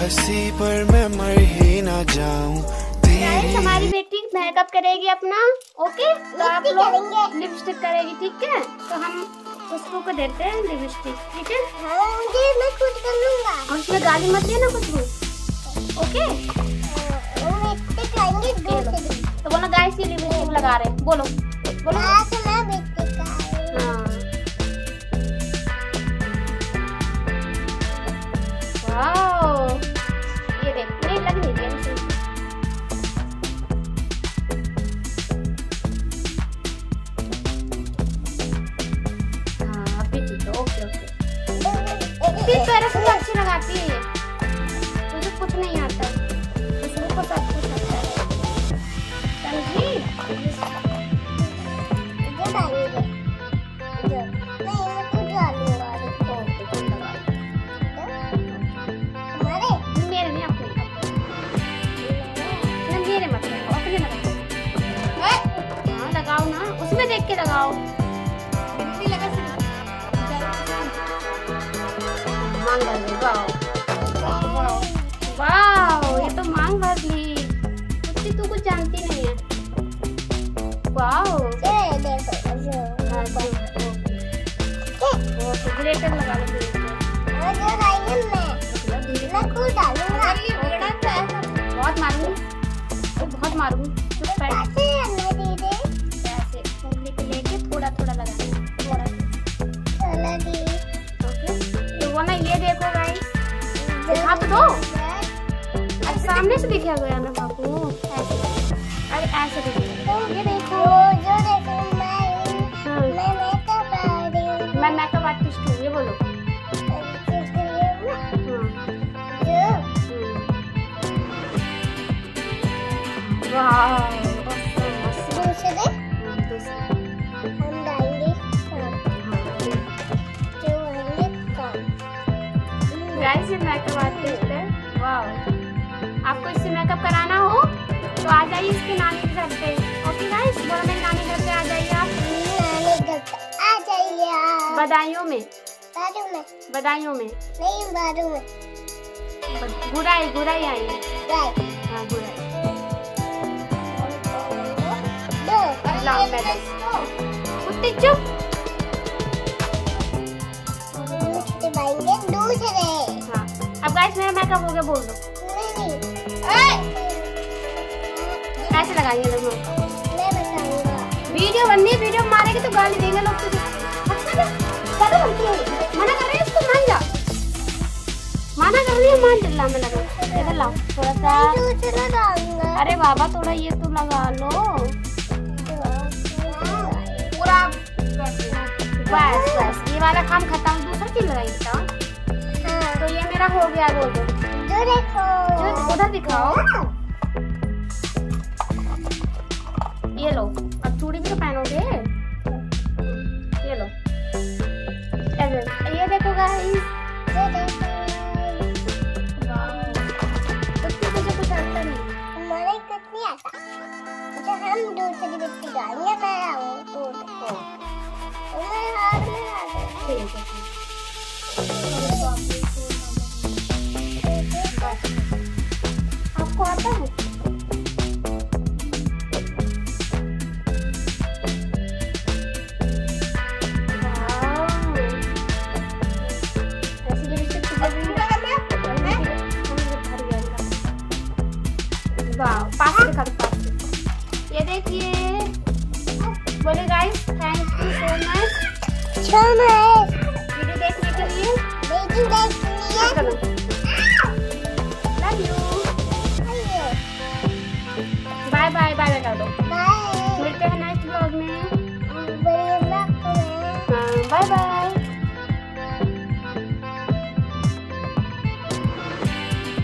हंसी पर मैं मर ही ना जाऊं। हमारी बेटी मेकअप करेगी अपना, ओके? तो आप लोग लिपस्टिक करेगी, ठीक है? तो हम खुशबू को देते हैं लिपस्टिक, ठीक है? मैं खुद कर लूंगा। और उसमें गाली मत देना खुशबू, ओके? तो बोलो गाइस ये लिपस्टिक लगा रहे हैं, बोलो बोलो। वाओ, ये देख, नहीं लग नहीं रही है। हाँ अभी ठीक है, ओके ओके। फिर पैर से अच्छी लगाती है ये, मुझे कुछ नहीं आता, खुशबू को सब कुछ आता है, समझी? उसमें देख के लगाओ। मांग भर ली, वाओ ये तो मांग भर ली। कुछ तू कुछ जानती नहीं है। वाओ ग्रेटर लगा लो, बहुत मारूंगी, बहुत मारूंगी। लेके थोड़ा थोड़ा लगाना, थोड़ा। तो वो ना ये देखो गाइस, दिखा तो दो। अरे सामने से दिखा गया ना बाबू, ऐसे। अरे ऐसे देखो, ये देखो। मैं मेकअप आर्टिस्ट हूँ, ये बोलो। वाह गाइस ये मेकअप आर्टिस्ट है। वाओ, आपको इससे मेकअप कराना हो तो आ जाइए इसके नानी के घर पे, ओके गाइस? बोलो मेरे नानी घर पे आ जाइए आप। नानी घर पे आ जाइए आप। बदायूं में, बदायूं में नहीं, बारू में। गुराई गुराई आइए। हाँ गुराई। कुत्ते चुप। हाँ अब गाइस मेरा मेकअप हो गया, बोल दो। ऐसे लगाइए लोग, वीडियो बननी है, वीडियो मारेगी तो गाली देंगे लोग तुझे। मना कर रहे हैं इसको, मान जा, मना कर रही है, मान चिल्ला में लगा। इधर लाओ थोड़ा सा। अरे बाबा थोड़ा ये तो लगा लो पूरा, बस बस ये वाला काम खत्म। दूसरा चीज लगाई तो ये मेरा हो गया। बोल दो जो देखो, उधर दिखाओ। ये लो, अब चूड़ी भी तो पहनोगे, ये लो। ये देखो गाइस, कुछ आता नहीं, हमारे कुछ नहीं आता। जो हम दूसरी व्यक्ति गाएंगे, मैं आऊँ तो देखो, मेरे हाथ में आ गए। ठीक है, आपको आता है? पास से दिखा दो, पास से। ये देखिए, बोले guys thank you so much video देखने के लिए।